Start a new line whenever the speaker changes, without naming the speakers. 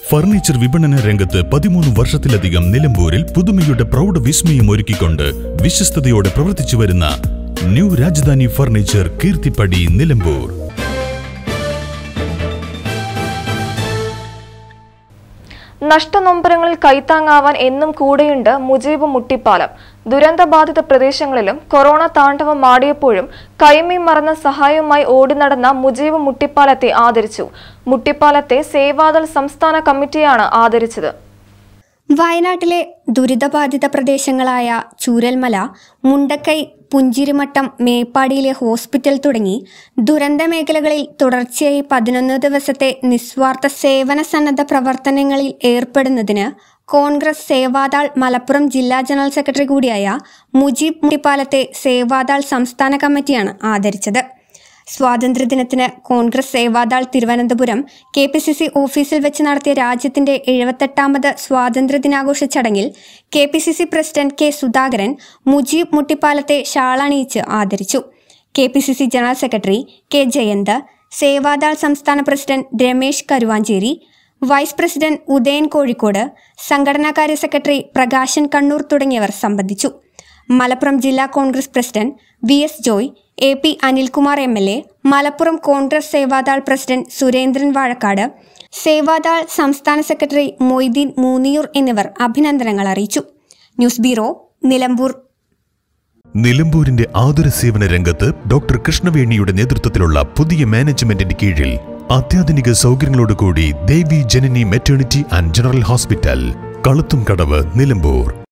Furniture വിപണന രംഗത്ത് 13 വർഷത്തിലധികം നിലമ്പൂരിൽ പുതുമയുടെ പ്രൗഢ വിസ്മയം ഒരുക്കിക്കൊണ്ട് വിശ്വസ്തയോടെ പ്രവർത്തിച്ചു വരുന്ന ന്യൂ രാജധാനി ഫർണിച്ചർ കീർത്തിപ്പടി നിലമ്പൂർ.
നഷ്ടനൊമ്പരങ്ങളിൽ കൈത്താങ്ങാവാൻ എന്നും കൂടെയുണ്ട് മുജീബ് മുട്ടിപ്പാലം. ദുരന്തബാധിത പ്രദേശങ്ങളിലും കൊറോണ താണ്ഡവം ആടിയപ്പോഴും കൈമീ മറന്ന സഹായവുമായി ഓടി നടന്ന മുജീബ് മുട്ടിപ്പാലത്തെ ആദരിച്ചു. മുട്ടിപ്പാലത്തെ സേവാദൾ സംസ്ഥാന കമ്മിറ്റിയാണ് ആദരിച്ചത്.
വയനാട്ടിലെ ദുരിതബാധിത പ്രദേശങ്ങളായ ചൂരൽമല, മുണ്ടക്കൈ, പുഞ്ചിരിമട്ടം, മേപ്പാടിയിലെ ഹോസ്പിറ്റൽ തുടങ്ങി ദുരന്ത മേഖലകളിൽ തുടർച്ചയായി 11 ദിവസത്തെ നിസ്വാർത്ഥ സേവന സന്നദ്ധ പ്രവർത്തനങ്ങളിൽ ഏർപ്പെടുന്നതിന് കോൺഗ്രസ് സേവാദാൾ മലപ്പുറം ജില്ലാ ജനറൽ സെക്രട്ടറി കൂടിയായ മുജീബ് മുട്ടിപ്പാലത്തെ സേവാദാൾ സംസ്ഥാന കമ്മിറ്റിയാണ് ആദരിച്ചത്. സ്വാതന്ത്ര്യദിനത്തിന് കോൺഗ്രസ് സേവാദാൾ തിരുവനന്തപുരം KPCC ഓഫീസിൽ വെച്ച് നടത്തിയ രാജ്യത്തിന്റെ 78ാമത് സ്വാതന്ത്ര്യദിനാഘോഷ ചടങ്ങിൽ KPCC president K Sudhakaran Mujeeb മുട്ടിപ്പാലത്തെ ഷാളണിയിച്ച് ആദരിച്ചു. KPCC general secretary K Jayanth, Sevadal സംസ്ഥാന president Ramesh Karuvancheri, vice president Udayan Kozhikode, സംഘടനാകാര്യ സെക്രട്ടറി പ്രകാശൻ കണ്ണൂർ തുടങ്ങിയവർ സംബന്ധിച്ചു. മലപ്പുറം ജില്ലാ Congress president VS Joy, AP Anilkumar MLA, Malappuram Congress Sevadal president Surendran Vazhakkad, Sevadal സംസ്ഥാന സെക്രട്ടറി മൊയ്തീൻ മൂന്നിയൂർ എന്നിവർ അഭിനന്ദനങ്ങൾ അറിയിച്ചു. News bureau, Nilambur.
നിലമ്പൂരിന്റെ ആതുര സേവന രംഗത്ത് ഡോക്ടർ കൃഷ്ണവേണിയുടെ നേതൃത്വത്തിലുള്ള പുതിയ മാനേജ്മെന്റിന്റെ കീഴിൽ അത്യാധുനിക സൗകര്യങ്ങളോടുകൂടി Devi Janani maternity and general hospital, Kaluthumkadavu, Nilambur.